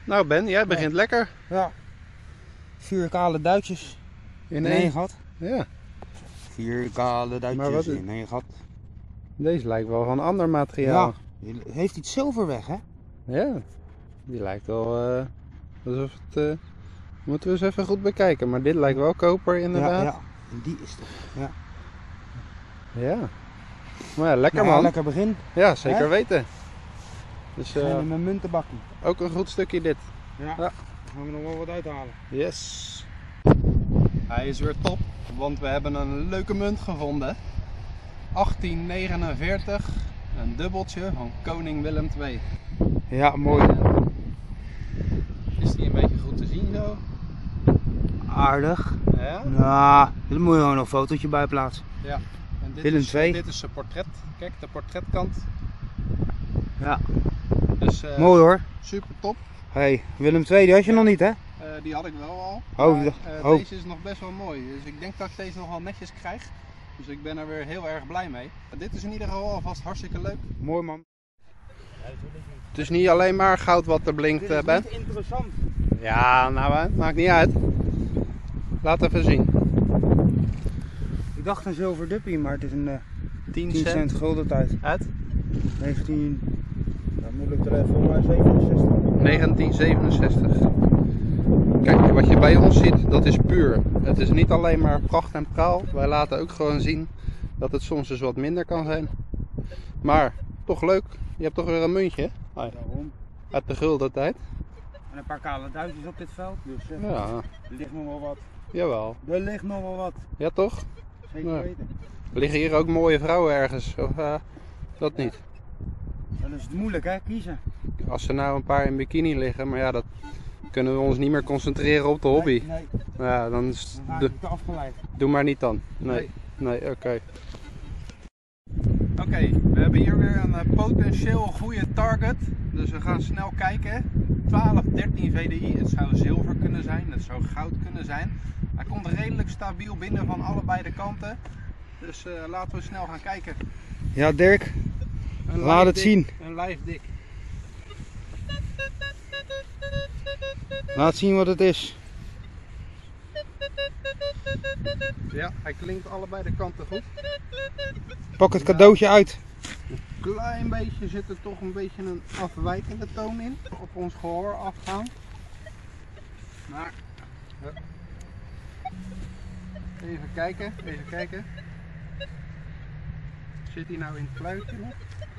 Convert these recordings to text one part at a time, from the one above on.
Nou Ben, jij begint lekker. Ja. 4 kale duitjes In één gat. Ja. 4 kale duitjes in één gat. Deze lijkt wel van ander materiaal. Ja. Heeft iets zilver weg, hè? Ja. Die lijkt wel alsof het... moeten we eens even goed bekijken. Maar dit lijkt wel koper inderdaad. Ja. En die is toch. Ja. Ja. Maar ja, lekker Nou, man. lekker begin. Ja, zeker Hè? weten. Dus Met mijn muntenbakkie. ook een goed stukje dit. Ja. Daar gaan we nog wel wat uithalen. Yes. Hij is weer top, want we hebben een leuke munt gevonden. 1849, een dubbeltje van koning Willem II. Ja, mooi. Is die een beetje goed te zien zo? Aardig. Ja? Nou, daar moet je gewoon nog een fotootje bij plaatsen. Ja. En dit Willem is, II. Dit is zijn portret. Kijk, de portretkant. Ja. Dus Mooi hoor. super top. Hey, Willem II, die had je nog niet, hè? Die had ik wel al. Oh, Maar, deze is nog best wel mooi. Dus ik denk dat ik deze nog wel netjes krijg. Dus ik ben er weer heel erg blij mee. Dit is in ieder geval alvast hartstikke leuk. Mooi man. Het is niet alleen maar goud wat er blinkt, Dit is Ben. niet interessant. Ja, nou maakt niet uit. Laat even zien. Ik dacht een zilver duppie, maar het is een 10 10 cent gulden tijd. uit 19... Dan moet ik er even voor 67. 1967. Kijk, wat je bij ons ziet, dat is puur. Het is niet alleen maar pracht en praal. Wij laten ook gewoon zien dat het soms dus wat minder kan zijn. Maar toch leuk. Je hebt toch weer een muntje, hè? Daarom. Uit de gulden tijd. En een paar kale duitjes op dit veld, dus Ja, er ligt nog wel wat. jawel. Er ligt nog wel wat. Ja toch? Zeker Ja. weten. Liggen hier ook mooie vrouwen ergens? Of dat niet? Dan is het moeilijk hè, kiezen. Als er nou een paar in bikini liggen, maar ja, dat kunnen we ons niet meer concentreren op de hobby. Nee, Ja, dan is dan raak ik afgeleid. doe maar niet dan. Nee, oké. Oké, we hebben hier weer een potentieel goede target. Dus we gaan snel kijken. 1213 VDI, het zou zilver kunnen zijn, het zou goud kunnen zijn. Hij komt redelijk stabiel binnen van allebei de kanten. Dus laten we snel gaan kijken. Ja Dirk, Een laat het lijfdik, zien. Een lijfdik. Laat zien wat het is. Ja, hij klinkt allebei de kanten goed. Pak het cadeautje uit. Klein beetje zit er toch een beetje een afwijkende toon in. Op ons gehoor afgaan. Maar even kijken, even kijken. Zit hij nou in het fluitje nog?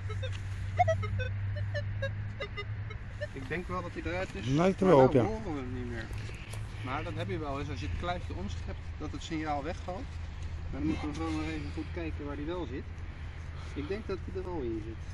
Ik denk wel dat hij eruit is. Lijkt er maar wel op, nou ja. horen we hem niet meer. Maar dat heb je wel eens als je het kluisje omschept dat het signaal wegvalt. Maar dan moeten we gewoon nog even goed kijken waar hij wel zit. Ik denk dat hij er al in zit.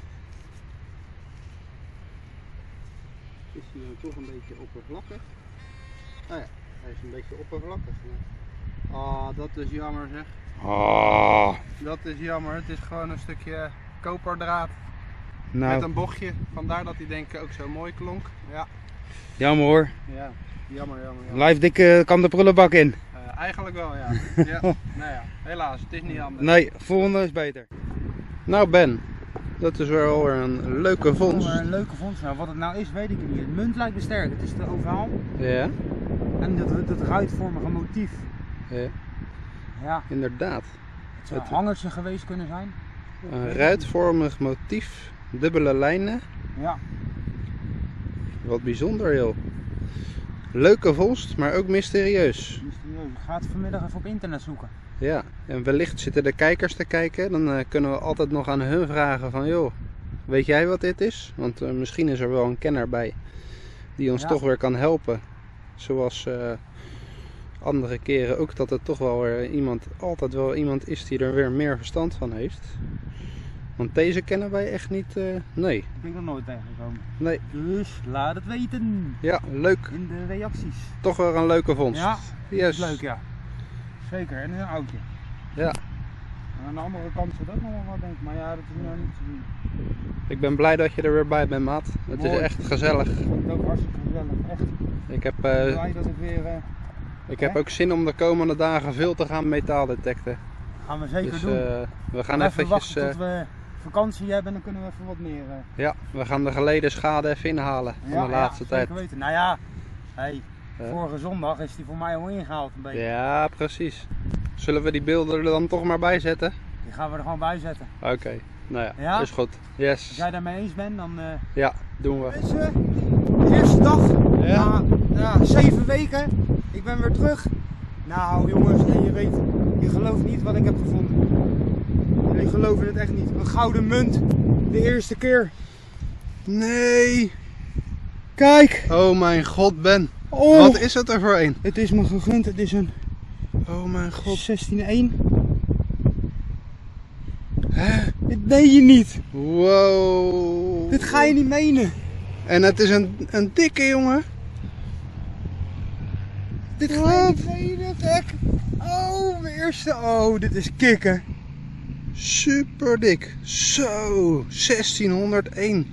Is hij dan toch een beetje oppervlakkig? Oh ja, hij is een beetje oppervlakkig. Ah, dat is jammer zeg. Oh, Dat is jammer. Het is gewoon een stukje koperdraad met nou, een bochtje. Vandaar dat hij denk ik ook zo mooi klonk. Ja, jammer hoor. ja. Jammer. Live Dick kan de prullenbak in. Eigenlijk wel ja. Ja. Nou ja, helaas. Het is niet anders. Nee, volgende is beter. Nou Ben, dat is wel weer een leuke vondst. Een leuke vondst. Nou, wat het nou is, weet ik niet. Het munt lijkt me sterk. Het is te ovaal. Ja, En dat ruitvormige motief. ja, Ja, inderdaad. het zou een hangertje geweest kunnen zijn. Een ruitvormig motief, dubbele lijnen. Ja. Wat bijzonder joh. Leuke vondst, maar ook mysterieus. Mysterieus. Ik ga het vanmiddag even op internet zoeken. Ja, en wellicht zitten de kijkers te kijken. Dan kunnen we altijd nog aan hun vragen van joh, weet jij wat dit is? Want misschien is er wel een kenner bij die ons toch weer kan helpen. Zoals andere keren ook dat er toch wel weer altijd wel iemand is die er weer meer verstand van heeft. Want deze kennen wij echt niet, nee. Ik ben er nog nooit tegengekomen. Nee. Dus laat het weten. Ja, leuk. In de reacties. Toch weer een leuke vondst. Ja, Yes. leuk ja. Zeker, en een oudje. Ja. En aan de andere kant zit ook nog wel wat denk ik, maar ja, dat is nou niet te zien. Ik ben blij dat je er weer bij bent, maat. Het is Mooi. echt gezellig. Ik vind het ook hartstikke gezellig, echt. Ik heb, Blij dat ik weer, ik heb ook zin om de komende dagen veel te gaan metaaldetecten. gaan we zeker Dus doen. we gaan Even eventjes... wachten tot we vakantie hebben, dan kunnen we even wat meer. Ja, we gaan de geleden schade even inhalen van de laatste tijd. Zeker weten. Nou ja, hey, vorige zondag is die voor mij al ingehaald een beetje. Ja, precies. Zullen we die beelden er dan toch maar bij zetten? Die gaan we er gewoon bij zetten. Oké, nou ja, is goed. Yes. Als jij daarmee eens bent, dan... Ja, doen we. Mensen, de eerste dag, na 7 weken, ik ben weer terug. Nou jongens, en je weet, je gelooft niet wat ik heb gevonden. Jullie geloven het echt niet. Een gouden munt, de eerste keer. Nee. Kijk. Oh mijn god, Ben. Oh. Wat is het er voor een? Het is me gegund, het is een... Oh mijn god. 16-1. Hè? Dit deed je niet. Wow. Dit ga je niet menen. En het is een dikke jongen. Dit ga je niet menen, gek. Oh, mijn eerste. Oh, dit is kicken. Super dik. Zo, 1601.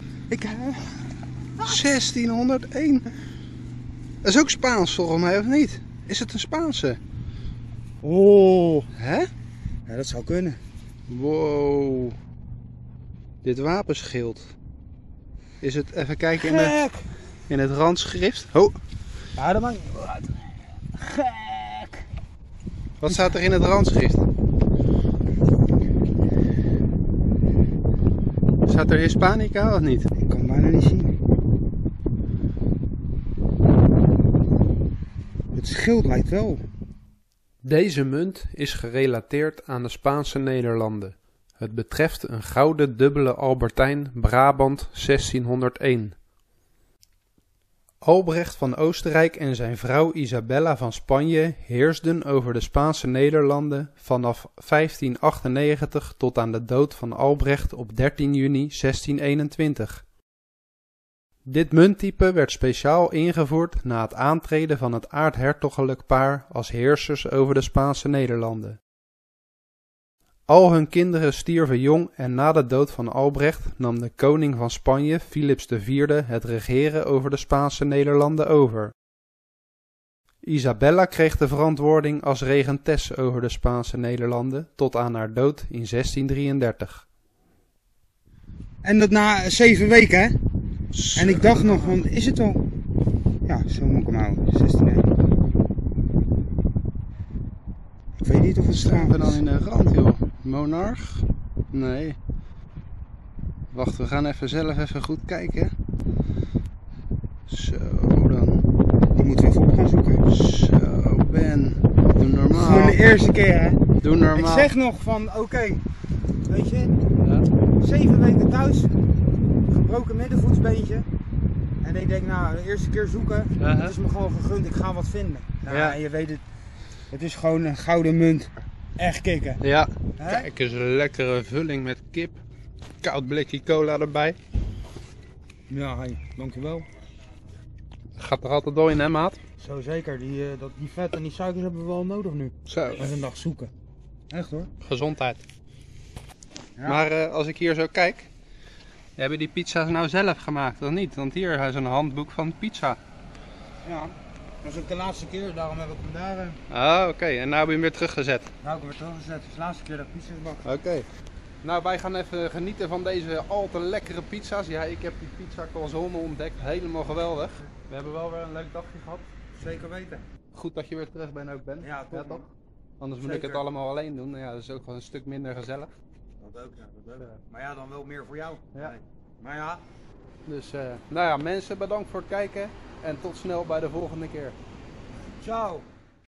1601. Dat is ook Spaans volgens mij, of niet? Is het een Spaanse? Oh. Hè? Ja, dat zou kunnen. Wow. Dit wapenschild. Is het, even kijken in het randschrift. Oh. Ja, dat maakt niet uit. Gek. Wat staat er in het randschrift? Staat er Hispanica of niet? Ik kan het bijna niet zien. Het schild lijkt wel. Deze munt is gerelateerd aan de Spaanse Nederlanden. Het betreft een gouden dubbele Albertijn Brabant 1601. Albrecht van Oostenrijk en zijn vrouw Isabella van Spanje heersden over de Spaanse Nederlanden vanaf 1598 tot aan de dood van Albrecht op 13 juni 1621. Dit munttype werd speciaal ingevoerd na het aantreden van het aartshertogelijk paar als heersers over de Spaanse Nederlanden. Al hun kinderen stierven jong en na de dood van Albrecht nam de koning van Spanje, Philips IV, het regeren over de Spaanse Nederlanden over. Isabella kreeg de verantwoording als regentes over de Spaanse Nederlanden tot aan haar dood in 1633. En dat na 7 weken, hè? En ik dacht nog, van, is het al? Ja, zo moet ik hem houden. 16-1. Ik weet niet of het Staan we straat dan is. in de rand, joh? Monarch? Nee. Wacht, we gaan even zelf even goed kijken. Zo dan. Die moeten we even op gaan zoeken. Zo, Ben. Doe normaal. Gewoon de eerste keer, hè? Doe normaal. Ik zeg nog van, oké, weet je, Ja. 7 weken thuis, gebroken middenvoetsbeentje. En ik denk, nou, de eerste keer zoeken, het is me gewoon gegund, ik ga wat vinden. Nou, Ja. en je weet het, het is gewoon een gouden munt. Echt kicken. Ja. Hè? Kijk eens, een lekkere vulling met kip. Koud blikje cola erbij. Ja, hey, dankjewel. Gaat er altijd door in, hè, maat? Zo zeker, die vet en die suikers hebben we wel nodig nu. Zo. Even een dag zoeken. Echt hoor. Gezondheid. Ja. Maar als ik hier zo kijk, hebben die pizza's nou zelf gemaakt of niet? Want hier is een handboek van pizza. Ja, dat was ook de laatste keer, daarom heb ik hem daar. Ah, oké. En nu heb je hem weer teruggezet. Nou, ik heb hem weer teruggezet. Het is de laatste keer dat ik pizza's bak. Oké. Nou, wij gaan even genieten van deze al te lekkere pizza's. Ja, ik heb die pizza calzone ontdekt. Helemaal geweldig. We hebben wel weer een leuk dagje gehad. Zeker weten. Goed dat je weer terug bent ook, Ben. Ja, toch? toch? Anders moet ik Zeker. het allemaal alleen doen. Ja, dat is ook gewoon een stuk minder gezellig. Dat ook, ja, dat ook. Maar ja, dan wel meer voor jou. Ja. Nee. Maar ja, Dus, nou ja, mensen, bedankt voor het kijken. En tot snel bij de volgende keer. ciao.